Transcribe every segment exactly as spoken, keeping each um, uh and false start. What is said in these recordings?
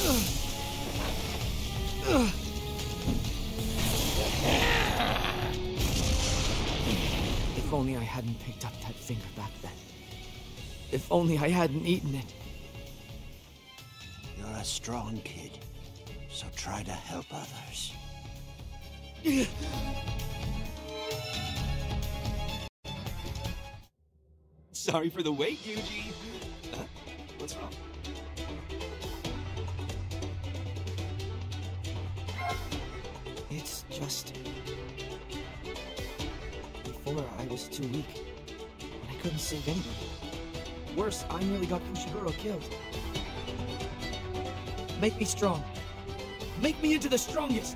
If only I hadn't picked up that finger back then. If only I hadn't eaten it. You're a strong kid, so try to help others. Sorry for the wait, Yuji. Uh, what's wrong? It's just... Before, I was too weak, and I couldn't save anybody. Worse, I nearly got Fushiguro killed. Make me strong. Make me into the strongest!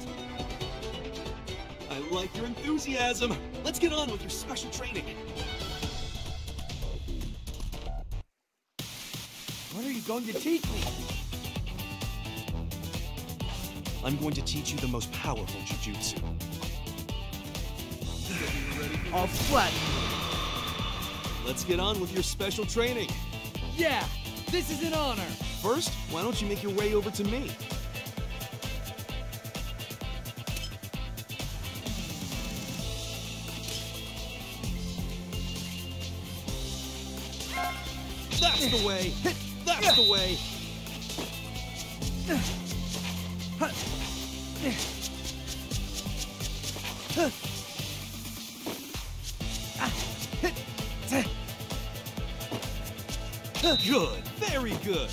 I like your enthusiasm. Let's get on with your special training. What are you going to teach me? I'm going to teach you the most powerful Jujutsu. I'll flatten you. Let's get on with your special training. Yeah! This is an honor! First, why don't you make your way over to me? That's the way! That's the way! Good! Very good!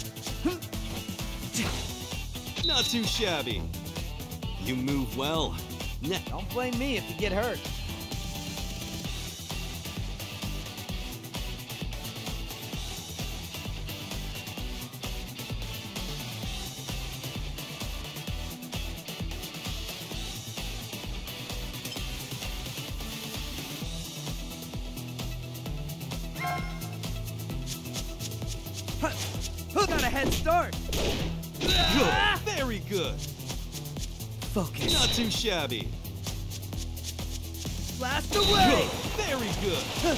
Not too shabby. You move well. Now, Don't blame me if you get hurt. Got a head start. good! Very good! Focus. Not too shabby. Blast away. Good! Very good!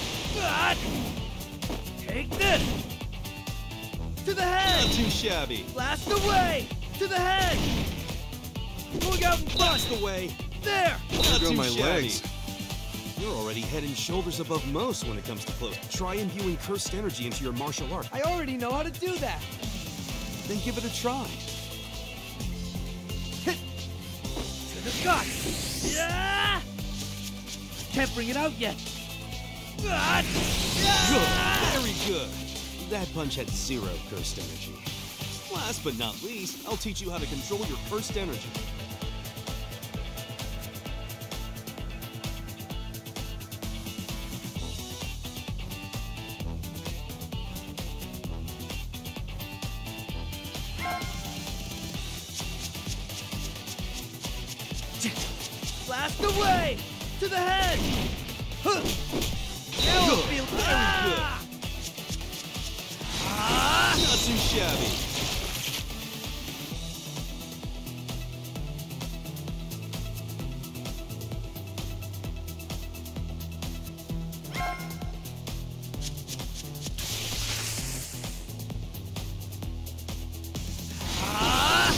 Take this. To the Not head. too shabby. Blast away. To the head. Look out and That's bust. the way. There. Not go too my shabby. legs. You're already head and shoulders above most when it comes to close. Try imbuing cursed energy into your martial art. I already know how to do that. Then give it a try. To the gut. Yeah. Can't bring it out yet. Good! Very good! That punch had zero cursed energy. Last but not least, I'll teach you how to control your cursed energy. Blast away. To the head. Huh. Now I Good. feel Very good. Ah. Not too shabby. Ah.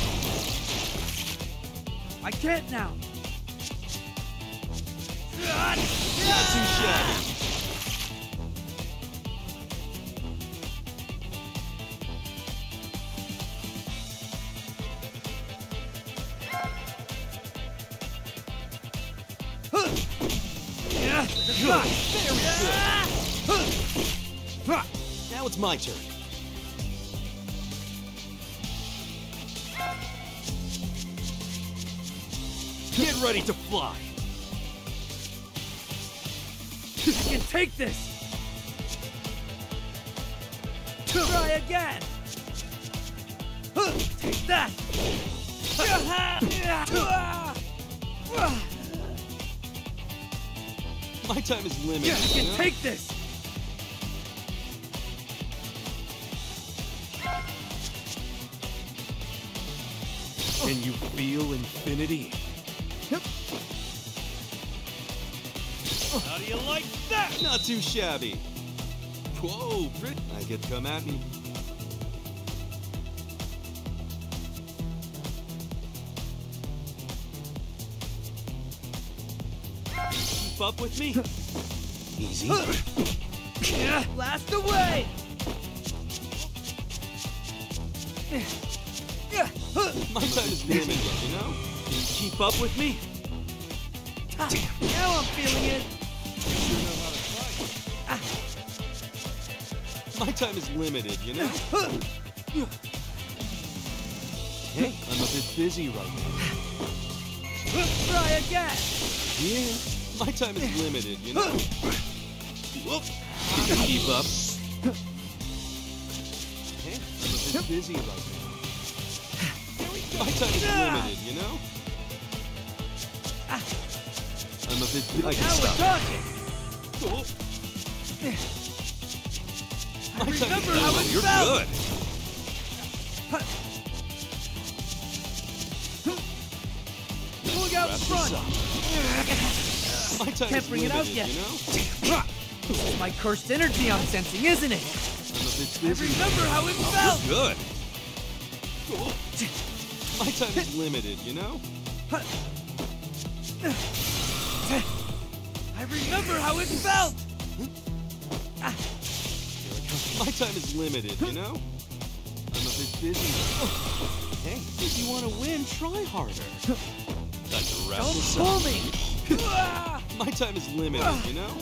I can't now. Not too shabby. Yeah. Good. Very good. Now it's my turn. Get ready to fly. You can take this. Try again. Take that. My time is limited. You can know? take this. Can you feel infinity? How do you like that? Not too shabby. Whoa, pretty. I could come at me. keep up with me? Easy. Blast away! My time is limited, you know? Keep up with me? Now I'm feeling it! My time is limited, you know? Hey, I'm a bit busy right now. Try again! Yeah, my time is limited, you know? Whoop! You can keep up. Hey, I'm a bit busy right now. My time is limited, you know? I'm a bit busy. I can Now we're stop. talking! Oh. I My time is remember how it limited. You're felt! good. Look out Wrap front! this up. My time Can't is bring it out limited, yet. you know? This is my cursed energy I'm sensing, isn't it? I'm a bit I busy. remember how it Oh, felt! you're good. Oh. My time is limited, you know? I remember how it felt! My time is limited, you know? I'm a bit busy. Hey, if you want to win, try harder. Time to wrap Don't this pull up. me! My time is limited, you know?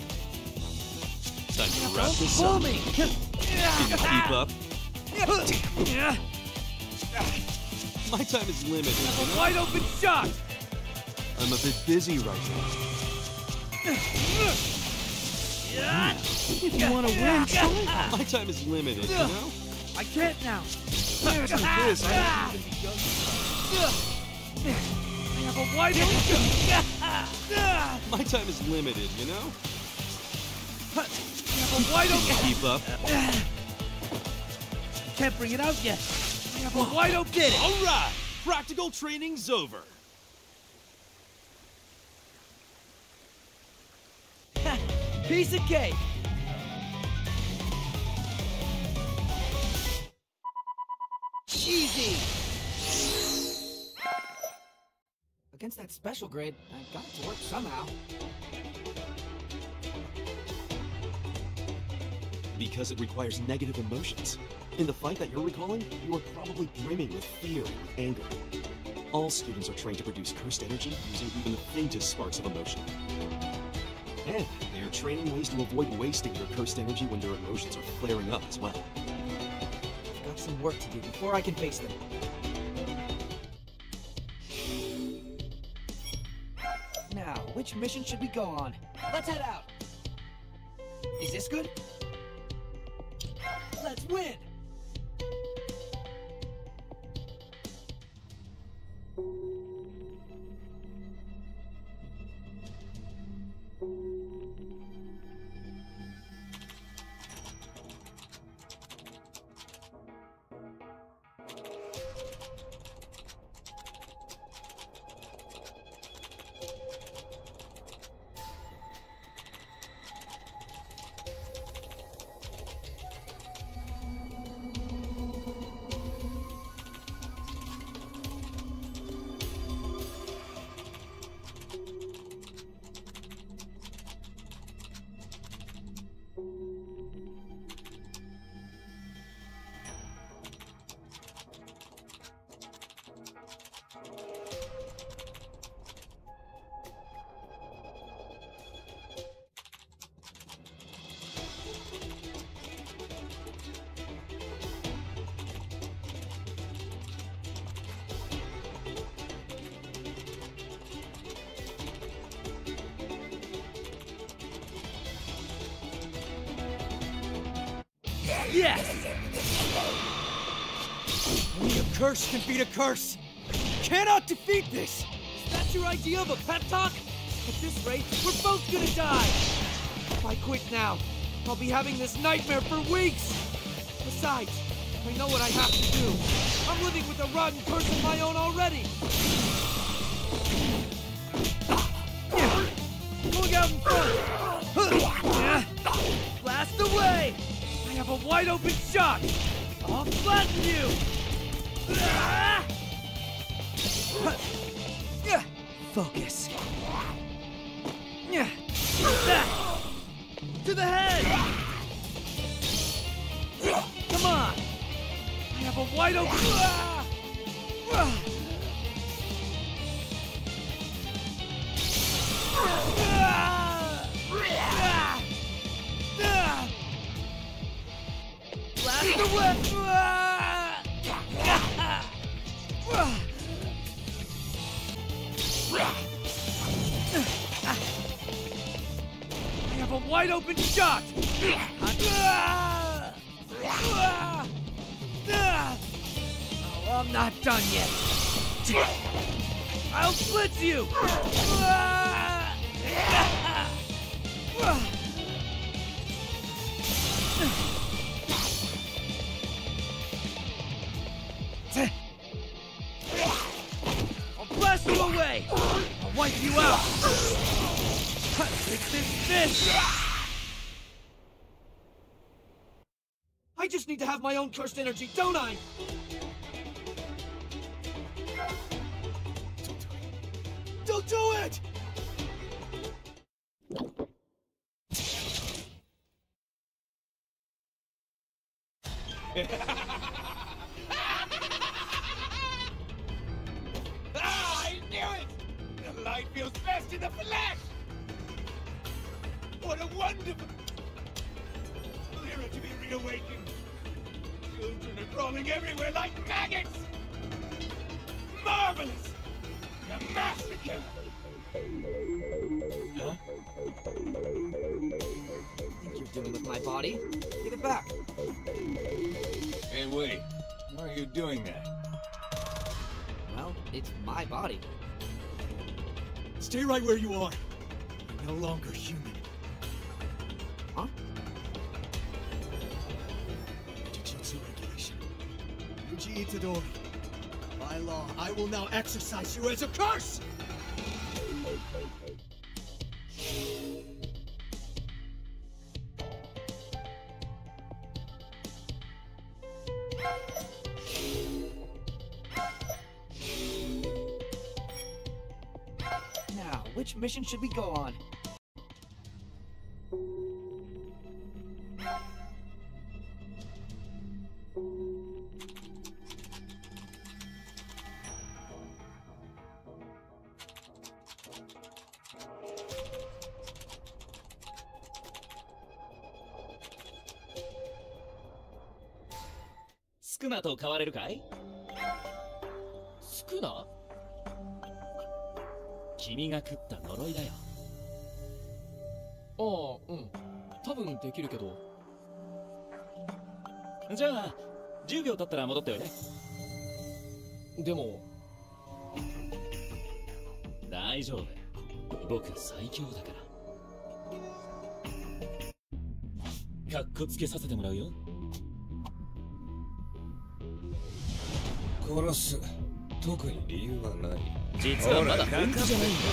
Time to wrap Don't this pull up. me! Can you keep up? My time is limited, you A know? wide open shot! I'm a bit busy right now. If you want to win, try harder. My time is limited, you know? I can't now! This, I haven't even begun. I have a wide open shot! My time is limited, you know? I have a wide Can open... you keep up? Can't bring it out yet! I have a wide open... Did it! All right, practical training's over. Piece of cake! Easy! Against that special grade, I got it to work somehow. Because it requires negative emotions. In the fight that you're recalling, you are probably brimming with fear and anger. All students are trained to produce cursed energy using even the faintest sparks of emotion. And they are training ways to avoid wasting your cursed energy when their emotions are flaring up as well. I've got some work to do before I can face them. Now, which mission should we go on? Let's head out! Is this good? Let's win! Yes! Only a curse can beat a curse! You cannot defeat this! Is that your idea of a pep talk? At this rate, we're both gonna die! If I quit now, I'll be having this nightmare for weeks! Besides, I know what I have to do. I'm living with a rotten curse of my own already! Look out in front! Blast away! I have a wide open shot! I'll flatten you! Focus. To the head! Come on! I have a wide open... Blast away! I have a wide open shot! Oh, I'm not done yet. I'll blitz you! I'll blast you away! I'll wipe you out! Take this fist! I just need to have my own cursed energy, don't I? Don't do it! Ah, I knew it! The light feels best in the flesh! What a wonderful... Lyra to be reawakened! Children are crawling everywhere like maggots! Marvelous! A massacre! Huh? Think you're doing with my body? Give it back. Hey, wait. Why are you doing that? Well, it's my body. Stay right where you are. You're no longer human. Huh? Jujutsu regulation. Yuji Itadori. By law, I will now exercise you as a curse! Now, which mission should we go on? スクナと変われるかい？スクナ？君が食った呪いだよ。 ああ、うん。多分できるけど。 じゃあ、じゅうびょう経ったら戻っておいで。 でも。 大丈夫。僕最強だから。かっこつけさせてもらうよ。 殺す。特に理由はない。 実はまだ本気じゃないんだ。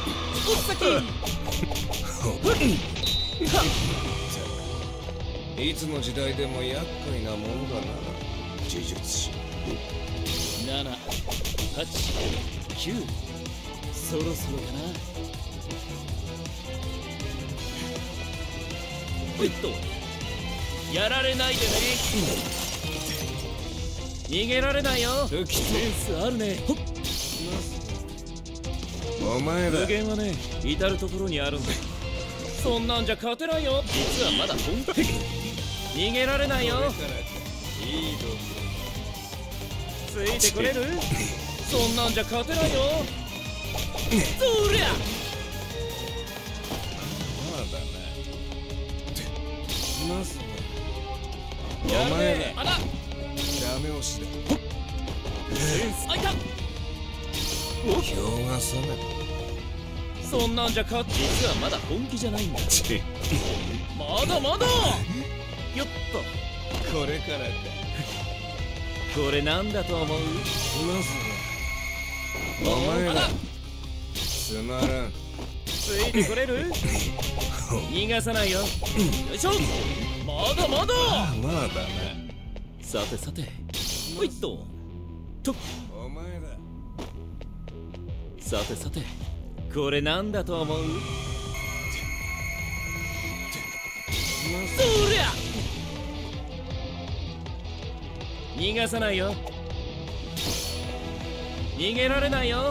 いつの時代でも厄介なもんだな、呪術師。 なな、はち、きゅう、そろそろかな。えっと、やられないでね。逃げられないよ。センスあるね。ほっ。 お前だ。 無限はね、至る所にあるんだ。そんなんじゃ勝てないよ。実はまだ本気。逃げられないよ。 いいぞ。 ついてくれる？そんなんじゃ勝てないよ。そりゃ。 まだな。なすな。 お前だ。あら。 ダメ押しだ。 センスあいた。 今日が覚めた。 そんなんじゃ勝って実はまだ本気じゃないんだ。まだまだ。よっと。 これからだ。 これなんだと思う？ まずはお前だ。つまらん。 ついてくれる？逃がさないよ。よいしょ。まだまだ。 まだな。 さてさて。ほいっと。と。 お前だ。 さてさて。これなんだと思う？ そりゃ逃がさないよ。逃げられないよ。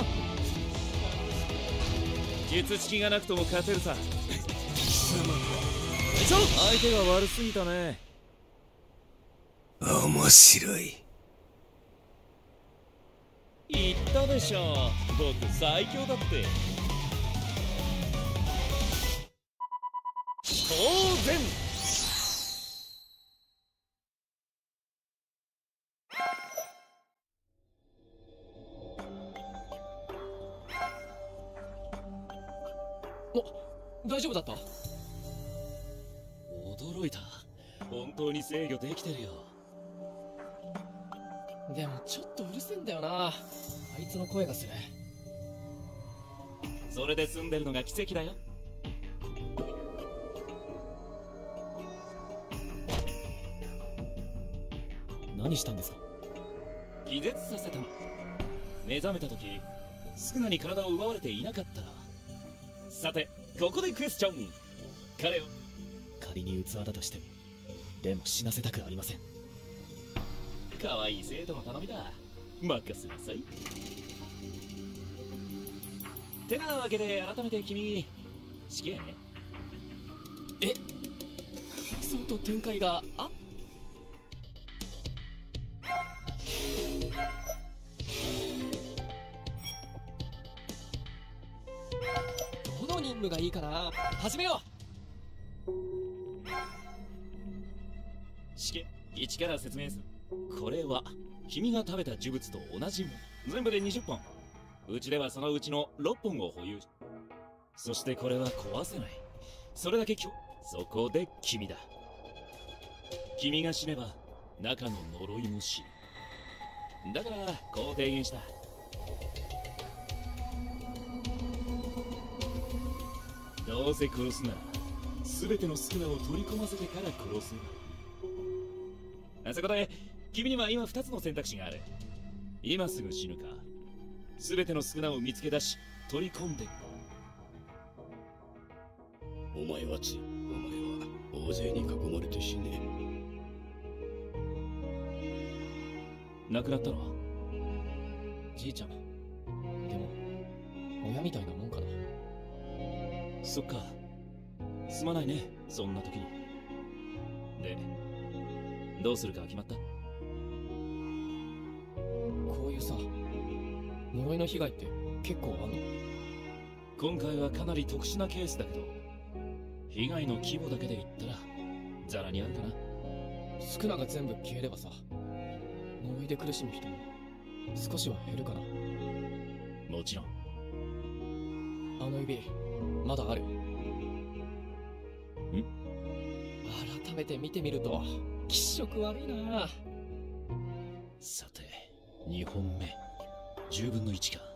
術式がなくとも勝てるさ。ちょ相手が悪すぎたね。 面白い。 言ったでしょ、僕最強だって。当然。 お、大丈夫だった？ 驚いた。本当に制御できてるよ。 でもちょっとうるせえんだよな、あいつの声がする。 それで済んでるのが奇跡だよ。何したんですか？気絶させたの。目覚めた時スクナに体を奪われていなかったら。さてここでクエスチョン。彼を仮に器だとしてもでも死なせたくありません。可愛い生徒の頼みだ。任せなさい。てなわけで改めて君死刑ね。 え、相当展開があどの任務がいいかな。始めよう。 死刑一から説明する。これは君が食べた呪物と同じもの。全部でにじゅっぽん。うちではそのうちのろっぽんを保有。そしてこれは壊せない。それだけ今日。そこで君だ。君が死ねば中の呪いも死ぬ。だからこう提言した。どうせ殺すなら全てのスクナを取り込ませてから殺す。そこで君には今ふたつの選択肢がある。今すぐ死ぬか、全てのスクナを見つけ出し取り込んで。 お前はつ、お前は大勢に囲まれて死ね。 亡くなったのはじいちゃん。でも親みたいなもんかな。 そっか、すまないね、そんな時に。でどうするか決まった？ こういうさ、呪いの被害って結構あんの？ 今回はかなり特殊なケースだけど、被害の規模だけで言ったらザラにあるかな。 スクナが全部消えればさ、呪いで苦しむ人も少しは減るかな。 もちろん。 あの指まだある？ん？改めて見てみると気色悪いな。 さてにほんめ、じゅうぶんのいちか。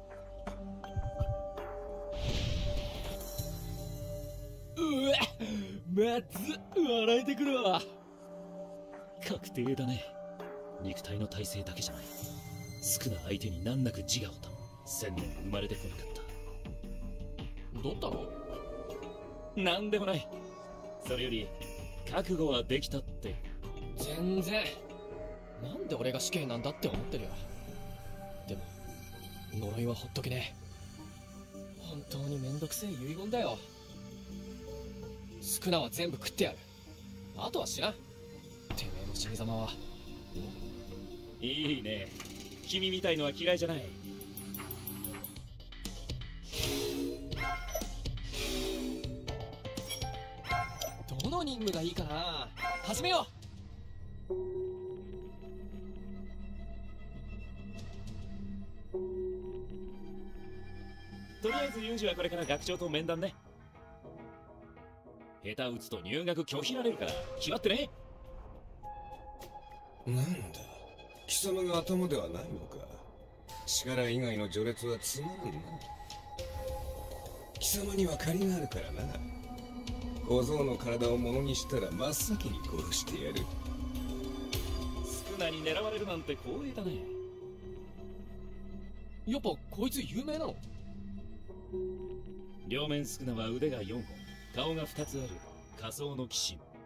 うわ、まず笑えてくるわ。 確定だね。肉体の体勢だけじゃない。少な相手に難なく自我を保う千年生まれてこなかった。 どったの？ なんでもない。それより覚悟はできたって。 全然。なんで俺が死刑なんだって思ってるよ。でも呪いはほっとけねえ。本当にめんどくせえ遺言だよ。スクナは全部食ってやる。あとは知らん。てめえの死に様は。 いいね、君みたいのは嫌いじゃない。 どの任務がいいかな。始めよう。 とりあえずユージはこれから学長と面談ね。下手打つと入学拒否られるから決まってね。 なんだ、貴様が頭ではないのか。力以外の序列はつまらんな。貴様には借りがあるからな。小僧の体を物にしたら真っ先に殺してやる。 スクナに狙われるなんて光栄だね。 やっぱこいつ有名なの？ 両面スクナは腕がよんほん、顔がふたつある仮想の騎士。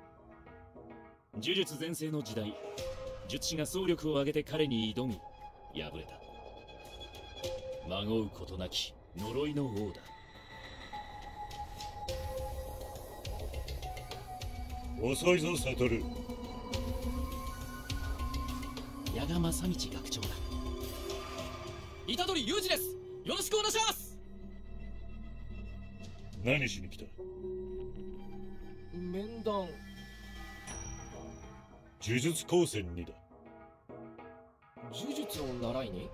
呪術全盛の時代、術師が総力を挙げて彼に挑み敗れた。まごうことなき呪いの王だ。 遅いぞ悟。 矢賀正道学長だ。 虎杖裕二です。よろしくお願いします。 何しに来た？ 面談。 呪術高専にだ。 呪術を習いに？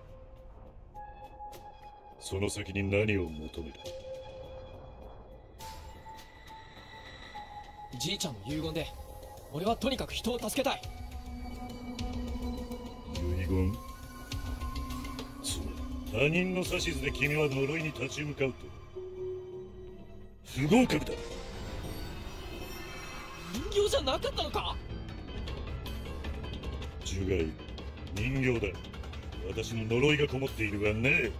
その先に何を求める？ じいちゃんの遺言で俺はとにかく人を助けたい。 遺言？つまり他人の指図で君は呪いに立ち向かうと？不合格だ。 人形じゃなかったのか？ 呪骸、人形だ。私の呪いがこもっているがね。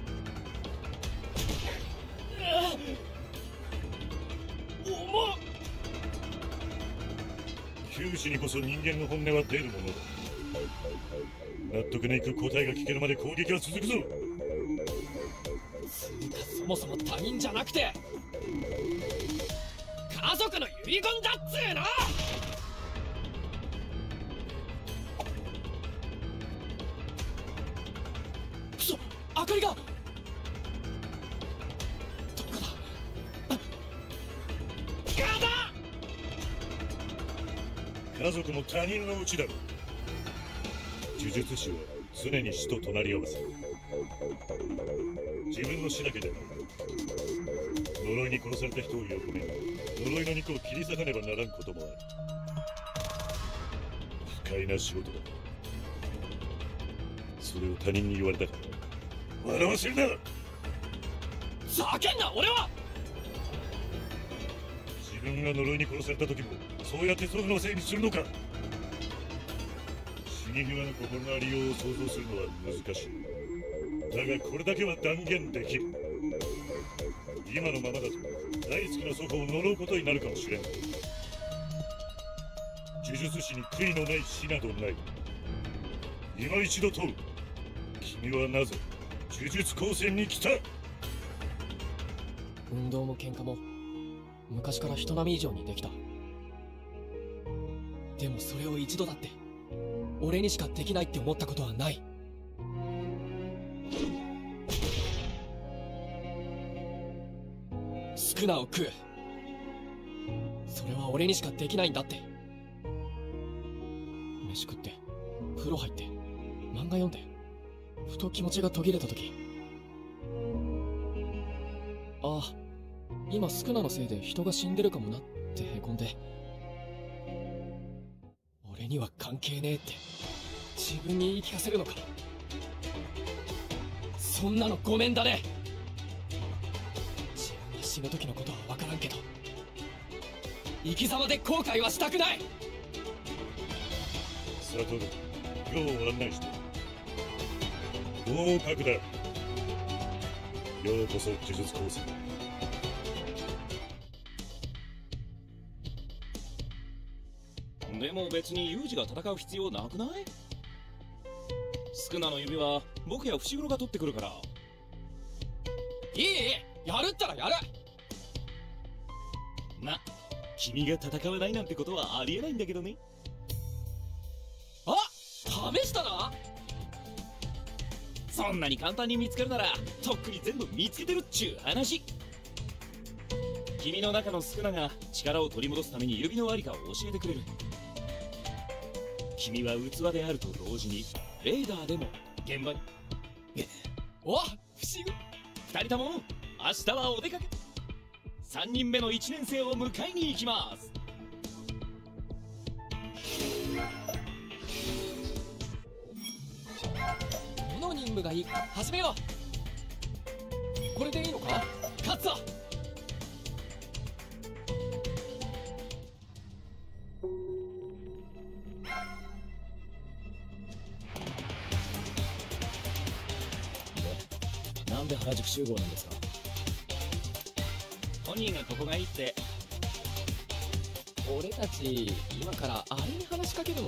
重っ。 九死にこそ人間の本音は出るものだ。納得のいく答えが聞けるまで攻撃は続くぞ。 そもそも他人じゃなくて家族の遺言だっつーの。くそ、あかりがどこだ。ガダ。 家族も他人のうちだろう。呪術師は常に死と隣り合わせ。自分の死だけでなく呪いに殺された人を横目呪いの肉を切り裂かねばならんこともある。不快な仕事だ。それを他人に言われたから笑わせるな。 ざけんな。俺は自分が呪いに殺された時もそうやってそのせいにするのか。死に際の心のありようを想像するのは難しい。だがこれだけは断言できる。今のままだと大好きな祖父を呪うことになるかもしれん。呪術師に悔いのない死などない。今一度問う。君はなぜ呪術高専に来た？ 運動も喧嘩も昔から人並み以上にできた。でもそれを一度だって俺にしかできないって思ったことはない。宿儺を食う。それは俺にしかできないんだって。飯食って風呂入って漫画読んでふと気持ちが途切れた時、ああ今宿儺のせいで人が死んでるかもなってへこんで、俺には関係ねえって自分に言い聞かせるのか。そんなのごめんだね。自分が死ぬ時のことは分からんけど生き様で後悔はしたくない。 悟、今日を案内して合格だ。ようこそ呪術高専。 でも別にユージが戦う必要なくない？宿儺の指は僕や伏黒が取ってくるから。 いいやるったらやる。 ま、君が戦わないなんてことはありえないんだけどね。 あ、試したな。 そんなに簡単に見つかるならとっくに全部見つけてるっちゅう話。君の中の宿儺が力を取り戻すために指のありかを教えてくれる。君は器であると同時にレーダーでも現場に。 お、不思議。 二人とも明日はお出かけ。三人目の一年生を迎えに行きます。 どの任務がいいか始めよう。これでいいのか？勝つぞ。 なんで原宿集合なんですか？本人がここがいいって。 俺たち今からあれに話しかけるの？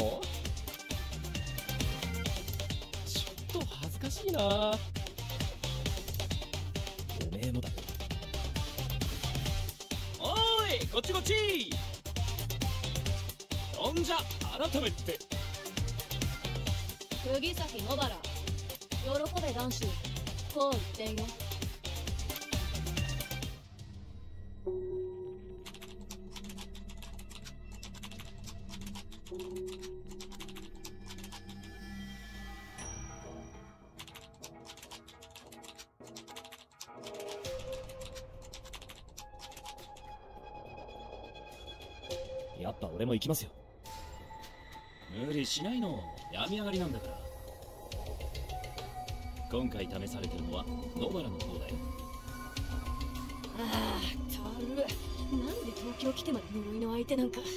ちょっと恥ずかしいな。おめえもだよ。 おーい、こっちこっち。ほんじゃ改めて釘崎野原、喜べ男子、こう言っていよ。 やっぱ俺も行きますよ。無理しないの、病み上がりなんだから。今回試されてるのは野原の方だよ。 ああ、たる。なんで東京来てまで呪いの相手なんか。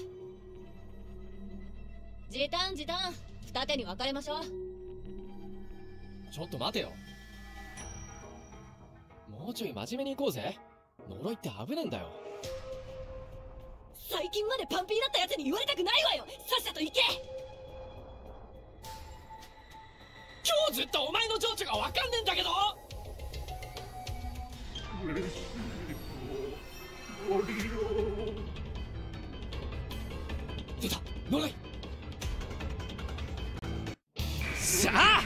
時短時短、二手に分かれましょう。 ちょっと待てよ。もうちょい真面目に行こうぜ。呪いって危ねえんだよ。 最近までパンピーだったやつに言われたくないわよ。さっさと行け。 今日ずっとお前の情緒が分かんねえんだけど。出た、呪い。しゃあ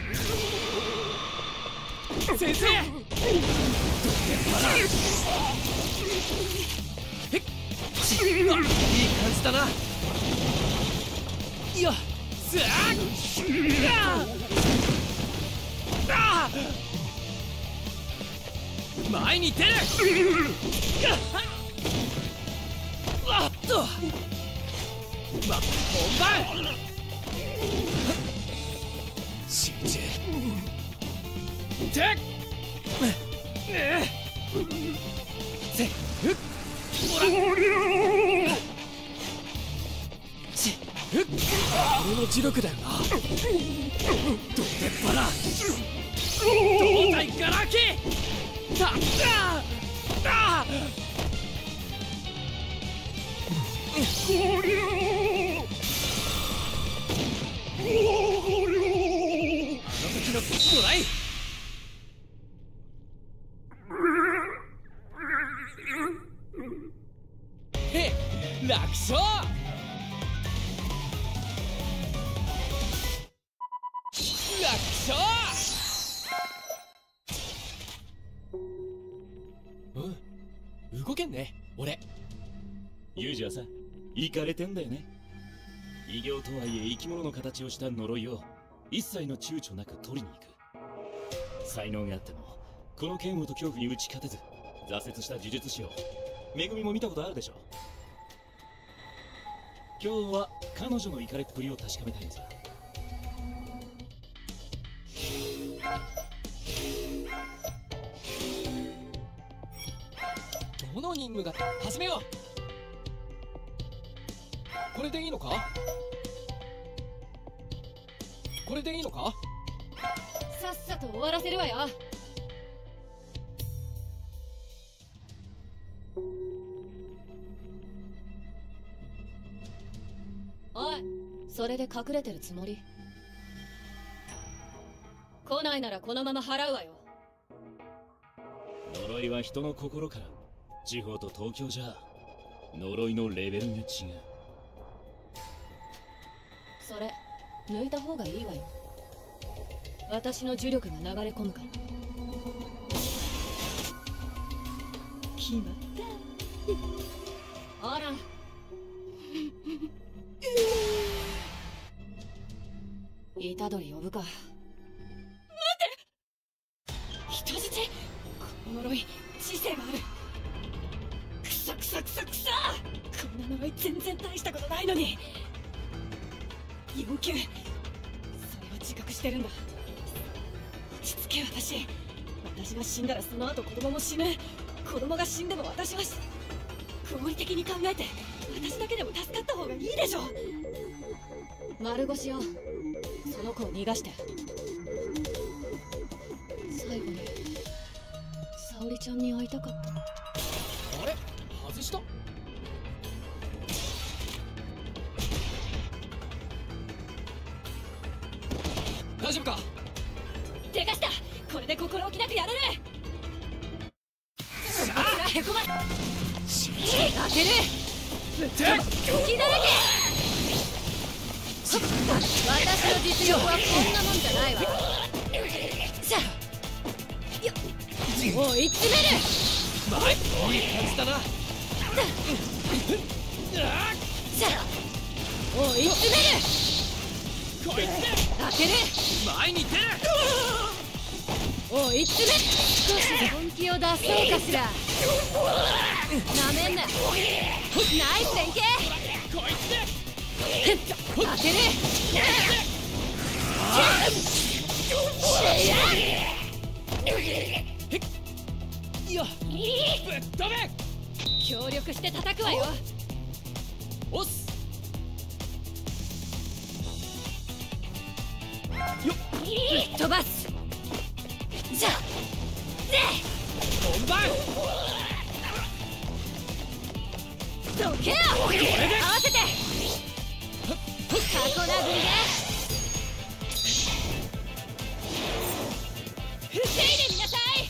先生。いい感じだな。いや、すああ前に出る。あっと、ま、本番。集中。てっせっふっほらちふっ俺の磁力だよな。どてっぱら胴体ガラキたあああの時のもらい。へっ、楽勝。楽勝。うん、動けんね俺。 ユージはさ、イカれてんだよね。異形とはいえ生き物の形をした呪いを一切の躊躇なく取りに行く。才能があってもこの剣をと恐怖に打ち勝てず挫折した呪術師をめぐみも見たことあるでしょ。今日は彼女のイカれっぷりを確かめたいんさ。 どの任務が始めよう。これでいいのか。これでいいのか。 さっさと終わらせるわよ。おい、それで隠れてるつもり？来ないならこのまま払うわよ。 呪いは人の心から。地方と東京じゃ呪いのレベルが違う。 それ抜いた方がいいわよ。私の呪力が流れ込むから。決まった。ほら虎杖呼ぶか。待て、人質。この呪い知性がある。くさくさくさくさ。こんな呪い全然大したことないのに。要求、それは自覚してるんだ。落ち着け。私私が死んだらその後子供も死ぬ。子供が死んでも私はし合理的に考えて私だけでも助かった方がいいでしょ。丸腰よ、その子を逃がして。最後に沙織ちゃんに会いたかった。 あれ外した。 丈夫か？ でかした。これで心置きなくやれる。さあへこまし当てる。ぶって隙だらけ。私の実力はこんなもんじゃないわ。さあよっ追い詰める。 まいいい感じだな。 さあ追い詰める。 こいつで当てる。 前に出る。 追い詰める。少し本気を出そうかしら。なめんな。ナイス連携。 こいつで当てる。 いやぶっ飛べ。 協力して叩くわよ。 おっすぶっ飛ばす。じゃあで本番どけよ。合わせてタコ殴りで防いでみなさい。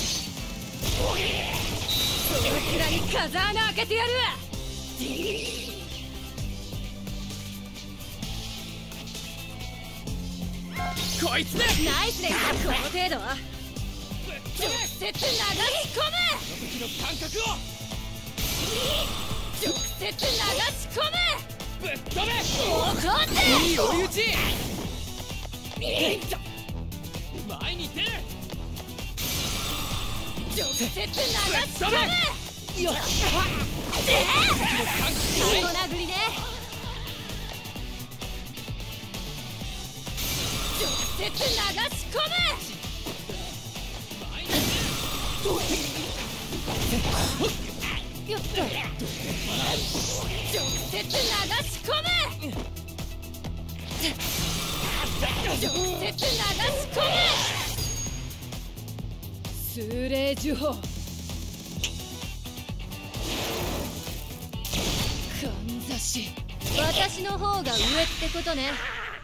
そのくらい風穴開けてやるわ。 こいつでナイスです。この程度は直接流し込む。 時の感覚を直接流し込む。 ぶっ飛べ。 怒っていい追い打ち。前に出る。 直接流し込む。 よっ最後殴りね。直接流し込む。よっと直接流し込む。直接流し込む。数霊呪法。かんざし。私の方が上ってことね。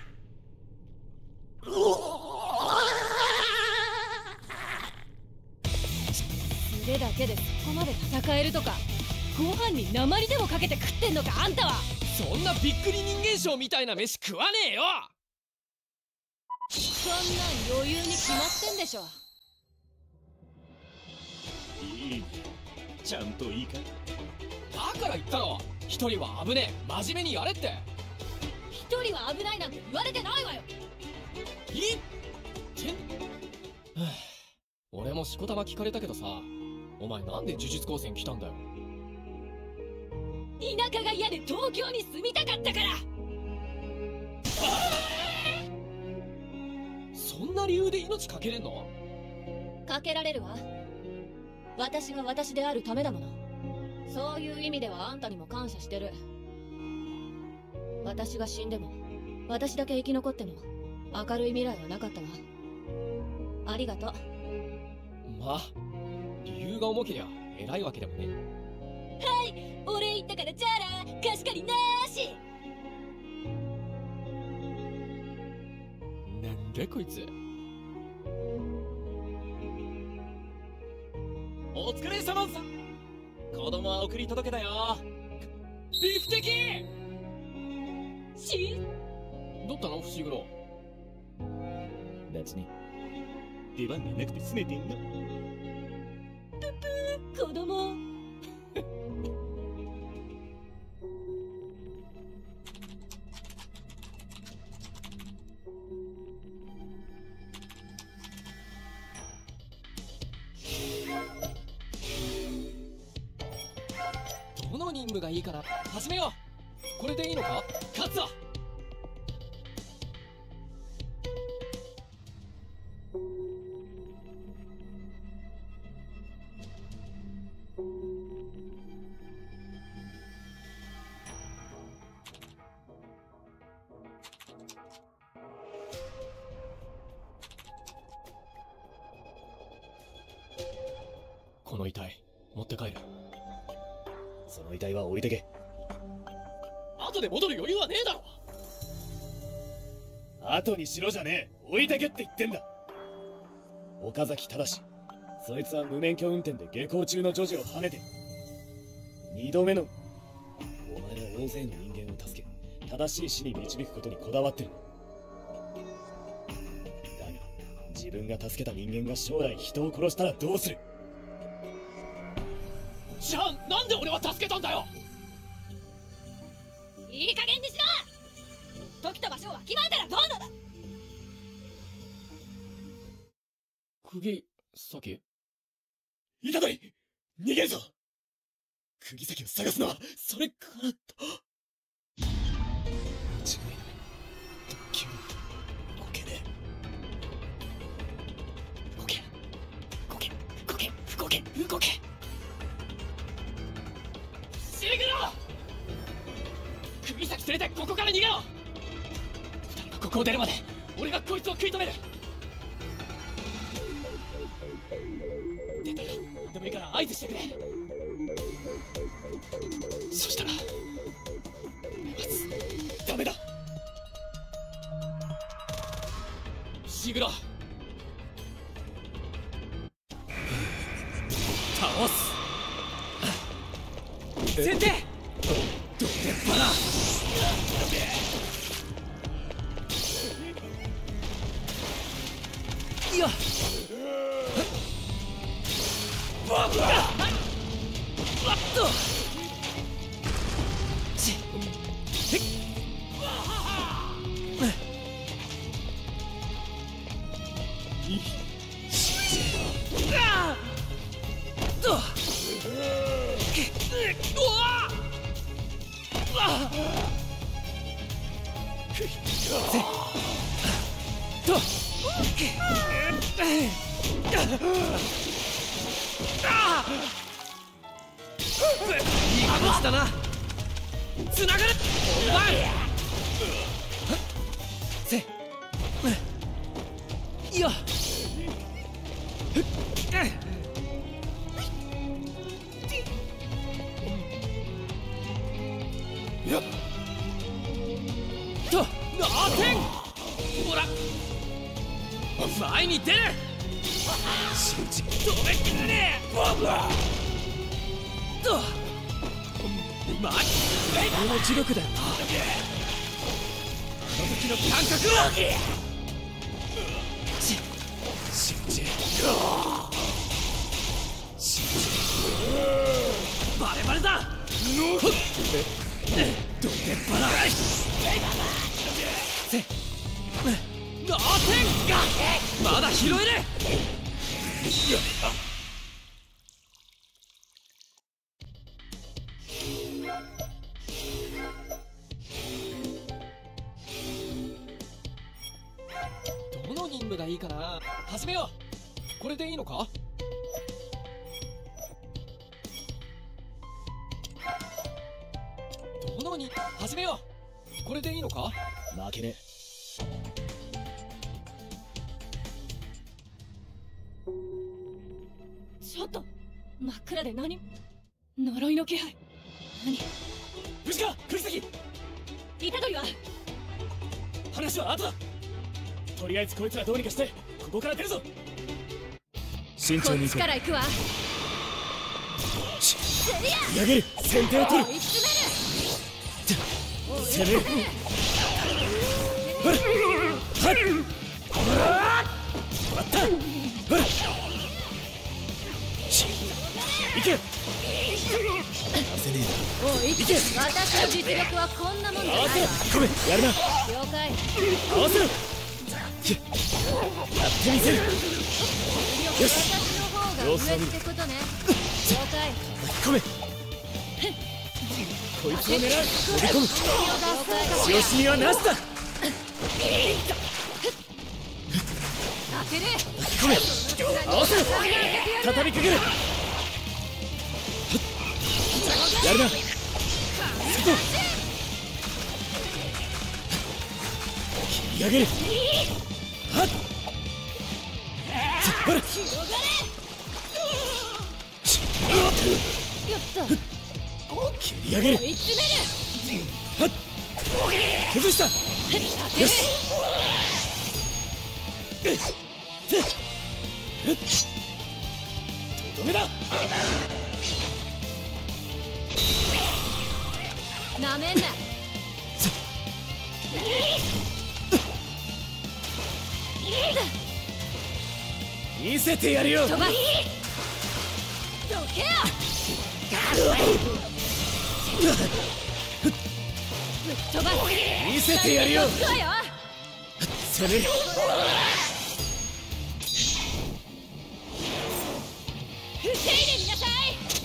素手だけでそこまで戦えるとか。ご飯に鉛でもかけて食ってんのかあんたは。 そんなびっくり人間ショーみたいな飯食わねえよ。 そんなん余裕に決まってんでしょ。 いいちゃんといいか。 だから言ったろ。一人は危ねえ真面目にやれって。 一人は危ないなんて言われてないわよ。 いいってはあ、俺もしこたま聞かれたけどさ、お前なんで呪術高専来たんだよ。 田舎が嫌で東京に住みたかったから。 そんな理由で命かけれんの？ かけられるわ。私が私であるためだもの。そういう意味ではあんたにも感謝してる。私が死んでも私だけ生き残っても明るい未来はなかったわ。ありがとう。 まあ理由が重けりゃ偉いわけでもね。 はい、お礼言ったからじゃあな。貸し借りなーし。 なんだこいつ。 お疲れ様さん。子供は送り届けたよ。 ビフテキしどったの伏黒。 別に出番がなくて拗ねてんの。 ぷぷー子供どの任務がいいかな。始めよう。これでいいのか？勝つわ。この遺体持って帰る。 その遺体は置いてけ。 後で戻る余裕はねえだろ。 後にしろじゃねえ、置いてけって言ってんだ。岡崎正、そいつは無免許運転で下校中の女児をはねて二度目の。お前は大勢の人間を助け正しい死に導くことにこだわってる。だが自分が助けた人間が将来人を殺したらどうする。じゃあなんで俺は助けたんだよ。 いい加減にしろ。時と場所をわきまえたらどうなる。 釘崎、いたどり、逃げるぞ。釘崎を探すのはそれからと。間違いない。特急動けねえ。動け動け動け動け動け。シグロ、釘崎連れてここから逃げろ。二人がここを出るまで俺がこいつを食い止める。出たら何でもいいから合図してくれ。そしたらダメだ。シグロ、倒す。先手、どうでっぱな。いやバブラわっとしへっいいしあっとけうわっわせといい話だな。つながる。お前せいややっとなーてんほら前に出る。信じ止めきれねえ。バブラとまあこの磁力だよな。あの時の感覚をし信じ信じバレバレだ。どんでっぱらせなーてんまだ拾える。どの任務がいいかな。始めよう。これでいいのか。どのに始めよう。これでいいのか。負けねえ。 ちょっと真っ暗で何呪いの気配。何無事か釘崎。 虎杖は話は後だ。とりあえずこいつらどうにかしてここから出るぞ。慎重に行こう。 こっちから行くわ。 やげる。先手を取る。 追い詰攻める。ほらはっ終わった。ほら行け。焦ねえな。 おい、私の実力はこんなもんじゃないわ。 ごめん、やるな。 了解。 合わせろ。やってみせる。よし、 私の方が上ってことね。了解。 ごめん。こいつを狙う。飛び込む。使用しみはなしだ。 当てる。 ごめん。合わせろ。畳みかける。やるな。そこ。切り上げる。はっ。ほら。 やった。 切り上げる。 追い詰める。 はっ。崩した。よし。 とどめだ。 なめんな。 見せてやるよ。 飛ばしどけよ。飛ばし見せてやるよ。 そうよ。 攻める。 防いでみなさい。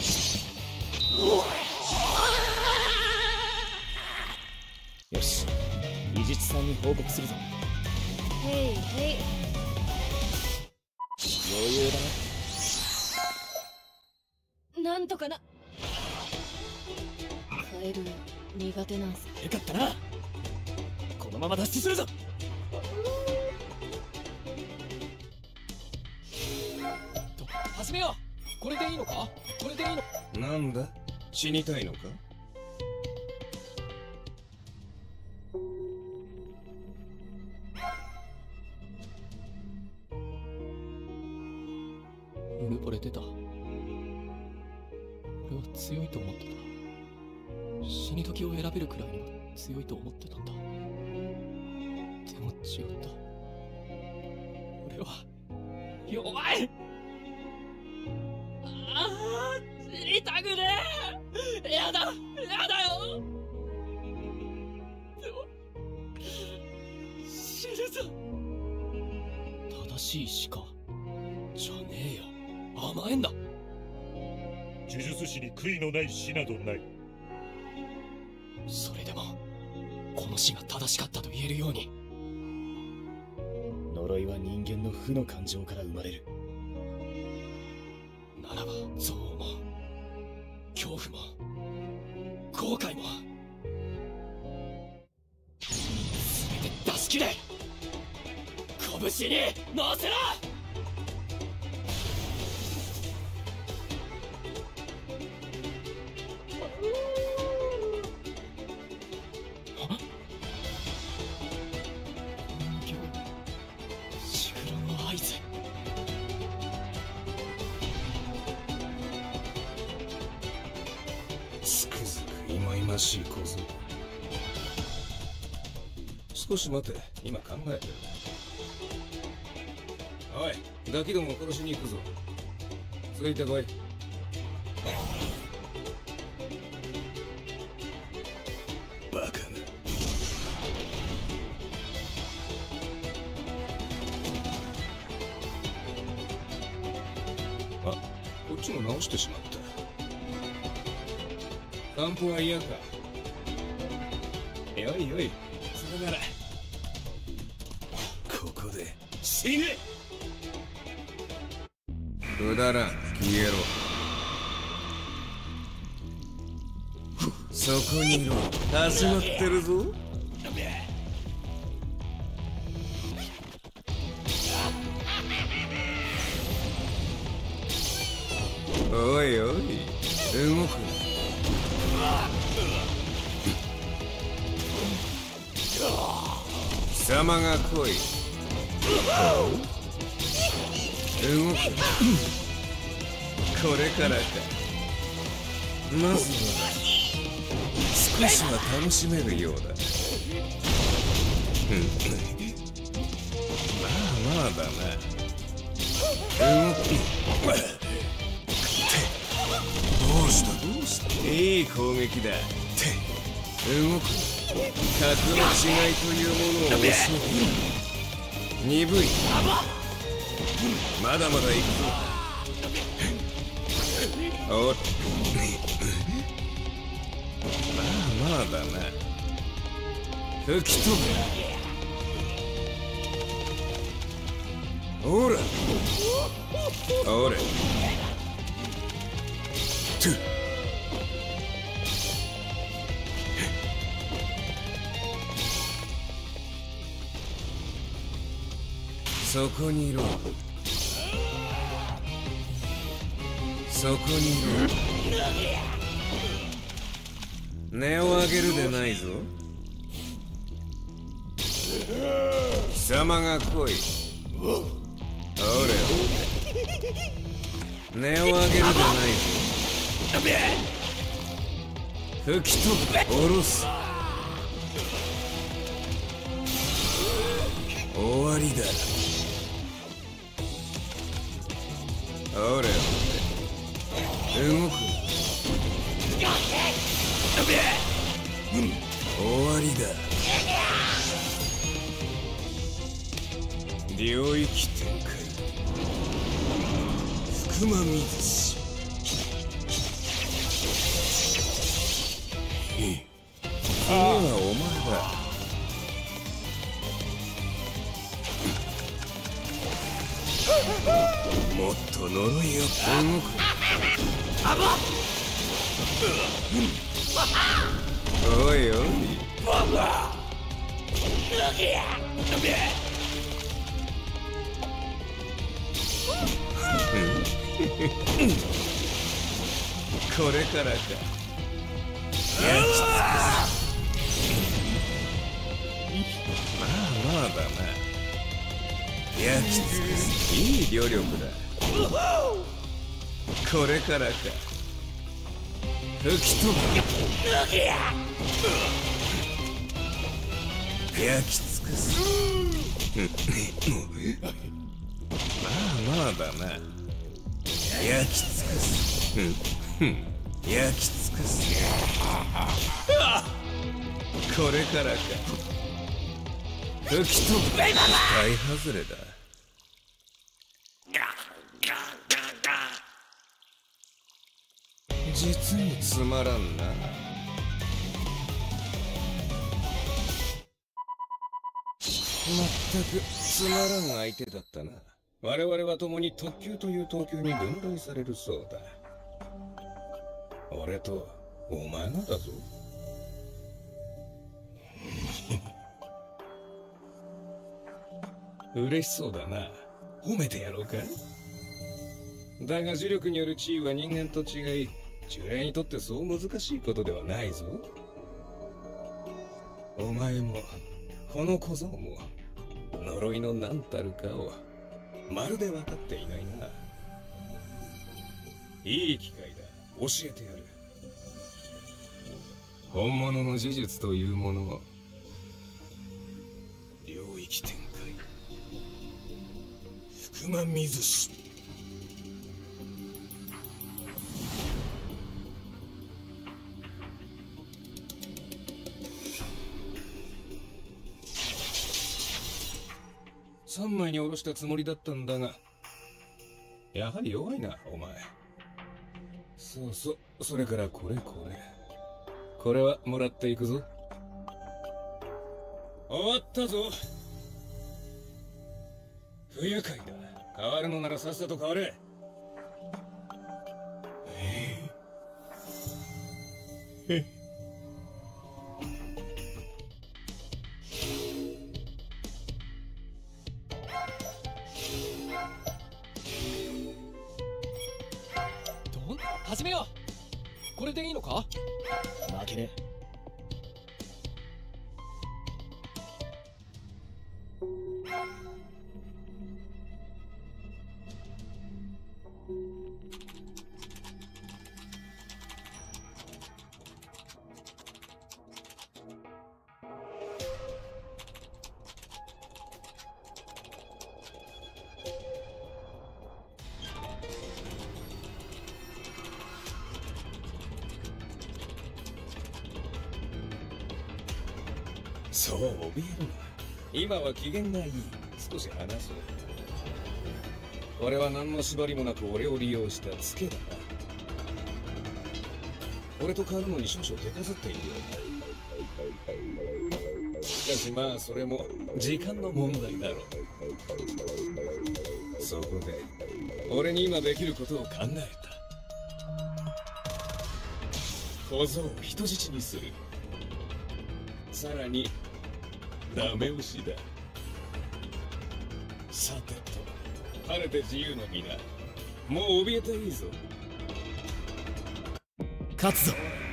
よし、伊地知さんに報告するぞ。 へいへい。 余裕だな。 なんとかな。カエル苦手なんす。 よかったな。このまま脱出するぞ。と始めよう。これでいいのか。これでいいの。 なんだ、死にたいのか。 うぬぼれてた。俺は強いと思ってた。死に時を選べるくらいには強いと思ってたんだ。でも違った。俺は弱い。ああ、死にたくねえ。やだ、やだよ。でも死ぬぞ。正しいしかじゃねえよ。甘えんだ。 呪術師に悔いのない死などない。 それでもこの死が正しかったと言えるように。呪いは人間の負の感情から生まれる。ならば憎悪も恐怖も後悔も全て出し切れ。拳に乗せろ。 しい小僧。少し待て、今考えてる。おい、ガキどもを殺しに行くぞ。ついてこい。バカな。あ、こっちも直してしまった。散歩は嫌か。よいよい、それならここで死ね。くだらん、消えろ。そこにいろ、始まってるぞ。おいおい、動くな。貴様が来い。動く。これからか。まずは少しは楽しめるようだ。まあまあだな。動く。どうしたどうした。いい攻撃だ。動く。格の違いというものを教えて。鈍い。まだまだ行くぞ。おっ。まあまあだな。吹き飛ぶ。ほら。ほれ。トゥ。そこにいろ。そこにいろ。音を上げるでないぞ。貴様が来い。 音を上げるじゃないぞ。吹き飛ぶ、下ろす。終わりだ。ほれ動く。終わりだ。領域展開。福間水氏。次はお前だ。もっと呪いを動く。おいおい。これからか。焼き尽くす。まあまあだな。焼き尽くす。いい旅力だ。これからか。吹き飛ぶ。焼き尽くす。まあまあだな。焼き尽くす。焼き尽くす。これからか。吹き飛ぶ。大外れだ。実につまらんな。まったくつまらん相手だったな。我々は共に特級という等級に分類されるそうだ。俺とお前がだぞ。嬉しそうだな。褒めてやろうか。だが呪力による地位は人間と違い、呪霊にとってそう難しいことではないぞ。お前もこの小僧も呪いの何たるかをまるで分かっていないな。いい機会だ。教えてやる。本物の呪術というものを。領域展開。福間水氏。三枚に下ろしたつもりだったんだが、やはり弱いな、お前。そうそう、それからこれこれ。これはもらっていくぞ。終わったぞ。不愉快だ。変わるのならさっさと変われ。ええ。 始めよう。これでいいのか？負けね。 そう怯えるな。今は機嫌がいい。少し話そう。これは何の縛りもなく俺を利用したツケだな。俺と変わるのに少々手こずっているようだ。しかしまあそれも時間の問題だろう。そこで俺に今できることを考えた。小僧を人質にする。さらにダメ押しだ。さてと、晴れて自由の身な。もう怯えていいぞ。 勝つぞ。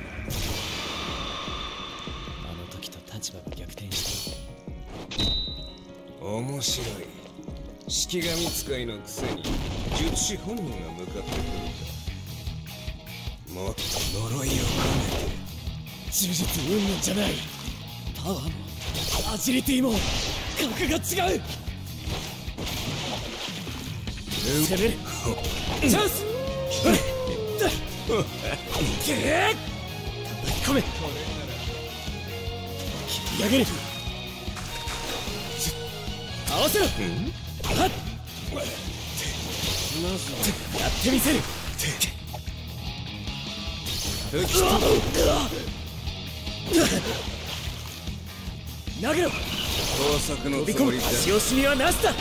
あの時と立場が逆転した。 面白い。 式神使いのくせに術師本人が向かってくるか。もっと呪いを込めて。 呪術云々じゃない。パワーもアジリティも格が違う。攻めるチャンス。けー叩き込め。切り上げる。合わせろ。はっやってみせる。投げろ。 工作の飛び込む。足惜しみはなしだ。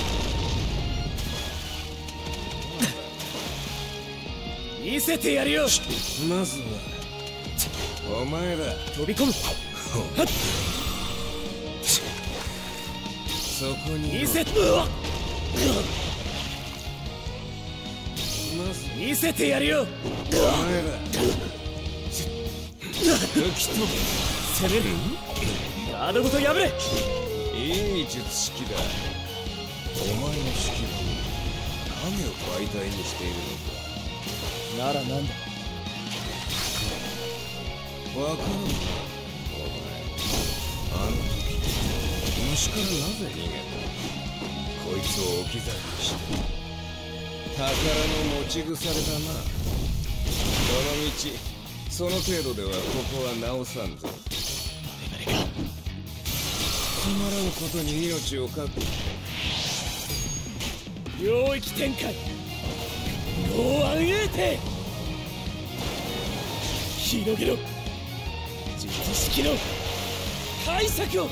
見せてやるよ。 まずはお前だ。 飛び込む。はっそこに見せて見せてやるよ。 お前だ。 攻める。ガードごと破れ。 いい術式だ。お前の式は影を媒体にしているのか。 ならなんだ。 わからんな。お前あの時虫からなぜ逃げた。こいつを置き去りにして宝の持ち腐れだな。どのみちその程度ではここは直さんぞ。 誰々かつまらんことに命をかけ。 領域展開。剛腕エーテ広げろ。術式の解釈を。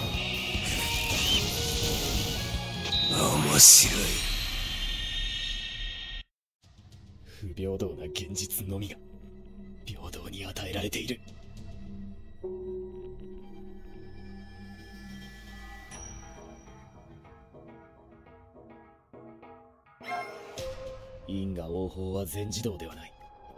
面白い。 不平等な現実のみが平等に与えられている。因果応報は全自動ではない。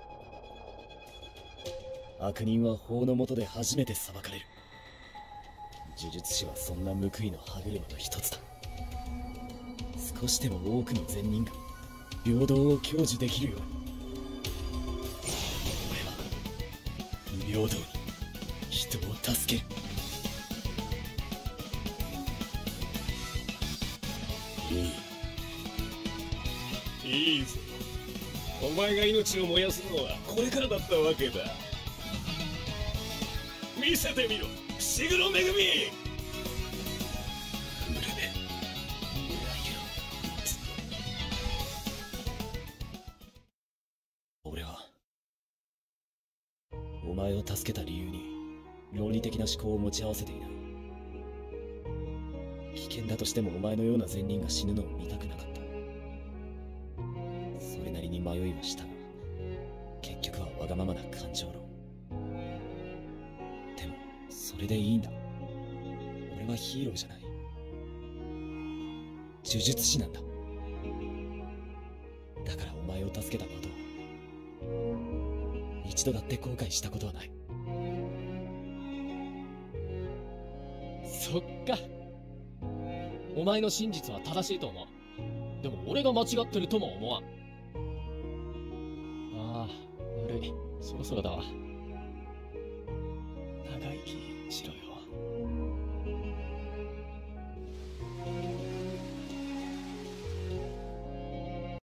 悪人は法の下で初めて裁かれる。呪術師はそんな報いの歯車の一つだ。少しでも多くの善人が平等を享受できるように、俺は不平等に人を助ける。いいいいぞ。お前が命を燃やすのはこれからだったわけだ。見せてみろ、伏黒恵。フルメ俺はお前を助けた理由に論理的な思考を持ち合わせていない。危険だとしてもお前のような善人が死ぬのを見たくなかった。それなりに迷いはしたが、結局はわがままな感情論。でもそれでいいんだ。俺はヒーローじゃない、呪術師なんだ。だからお前を助けたことを一度だって後悔したことはない。そっか。お前の真実は正しいと思う。でも俺が間違ってるとも思わん。ああ、悪い。そろそろだわ。長生きしろよ。